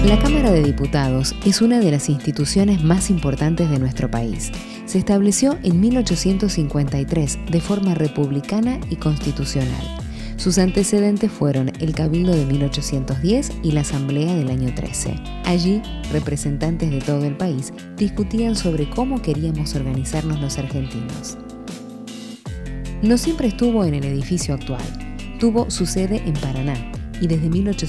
La Cámara de Diputados es una de las instituciones más importantes de nuestro país. Se estableció en 1853 de forma republicana y constitucional. Sus antecedentes fueron el Cabildo de 1810 y la Asamblea del año 13. Allí, representantes de todo el país discutían sobre cómo queríamos organizarnos los argentinos. No siempre estuvo en el edificio actual. Tuvo su sede en Paraná y desde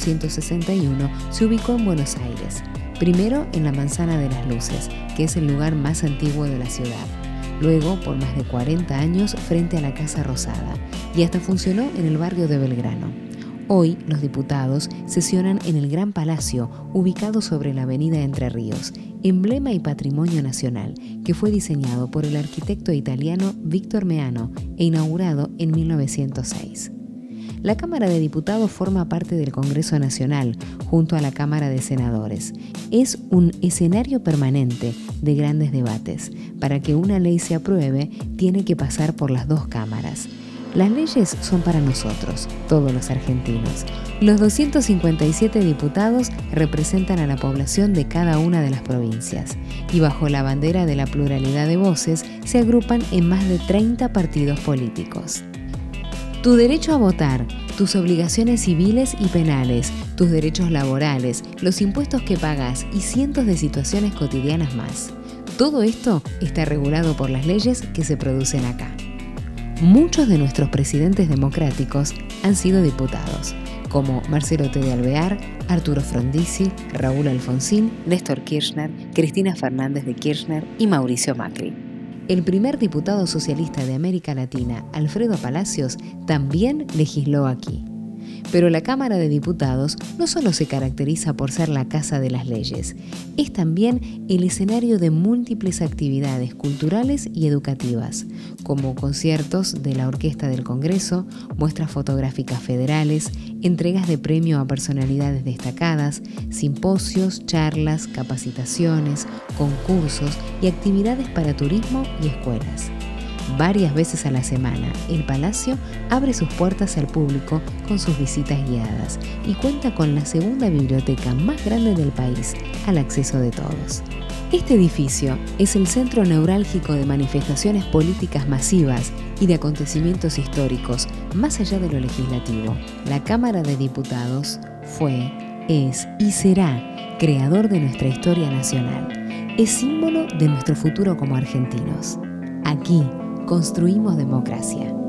1861 se ubicó en Buenos Aires, primero en la Manzana de las Luces, que es el lugar más antiguo de la ciudad, luego por más de 40 años frente a la Casa Rosada y hasta funcionó en el barrio de Belgrano. Hoy los diputados sesionan en el Gran Palacio, ubicado sobre la avenida Entre Ríos, emblema y patrimonio nacional, que fue diseñado por el arquitecto italiano Víctor Meano e inaugurado en 1906. La Cámara de Diputados forma parte del Congreso Nacional, junto a la Cámara de Senadores. Es un escenario permanente de grandes debates. Para que una ley se apruebe, tiene que pasar por las dos cámaras. Las leyes son para nosotros, todos los argentinos. Los 257 diputados representan a la población de cada una de las provincias y bajo la bandera de la pluralidad de voces se agrupan en más de 30 partidos políticos. Tu derecho a votar, tus obligaciones civiles y penales, tus derechos laborales, los impuestos que pagas y cientos de situaciones cotidianas más. Todo esto está regulado por las leyes que se producen acá. Muchos de nuestros presidentes democráticos han sido diputados, como Marcelo T. de Alvear, Arturo Frondizi, Raúl Alfonsín, Néstor Kirchner, Cristina Fernández de Kirchner y Mauricio Macri. El primer diputado socialista de América Latina, Alfredo Palacios, también legisló aquí. Pero la Cámara de Diputados no solo se caracteriza por ser la casa de las leyes, es también el escenario de múltiples actividades culturales y educativas, como conciertos de la Orquesta del Congreso, muestras fotográficas federales, entregas de premio a personalidades destacadas, simposios, charlas, capacitaciones, concursos y actividades para turismo y escuelas. Varias veces a la semana, el Palacio abre sus puertas al público con sus visitas guiadas y cuenta con la segunda biblioteca más grande del país al acceso de todos. Este edificio es el centro neurálgico de manifestaciones políticas masivas y de acontecimientos históricos más allá de lo legislativo. La Cámara de Diputados fue, es y será creador de nuestra historia nacional. Es símbolo de nuestro futuro como argentinos. Aquí construimos democracia.